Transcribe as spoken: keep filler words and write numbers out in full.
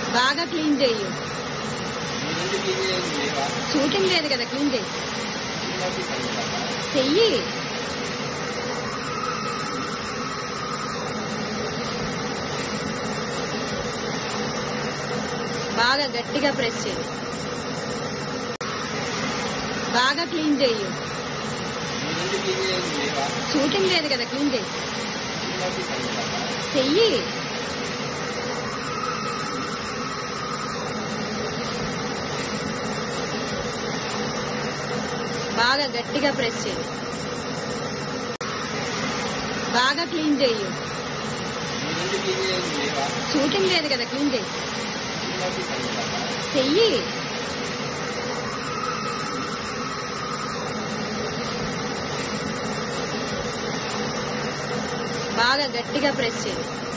బాగా క్లీన్ చెయ్యి. షూటింగ్ లేదు కదా, క్లీన్ చెయ్యి. చెయ్యి. బాగా గట్టిగా ప్రెస్ చెయ్యి. బాగా క్లీన్ చెయ్యి. షూటింగ్ లేదు కదా, క్లీన్ చెయ్యి. చెయ్యి. బాగా గట్టిగా ప్రెస్ చెయ్యి. బాగా క్లీన్ చెయ్యి. షూటింగ్ లేదు కదా, క్లీన్ చెయ్యి. చెయ్యి. బాగా గట్టిగా ప్రెస్ చెయ్యి.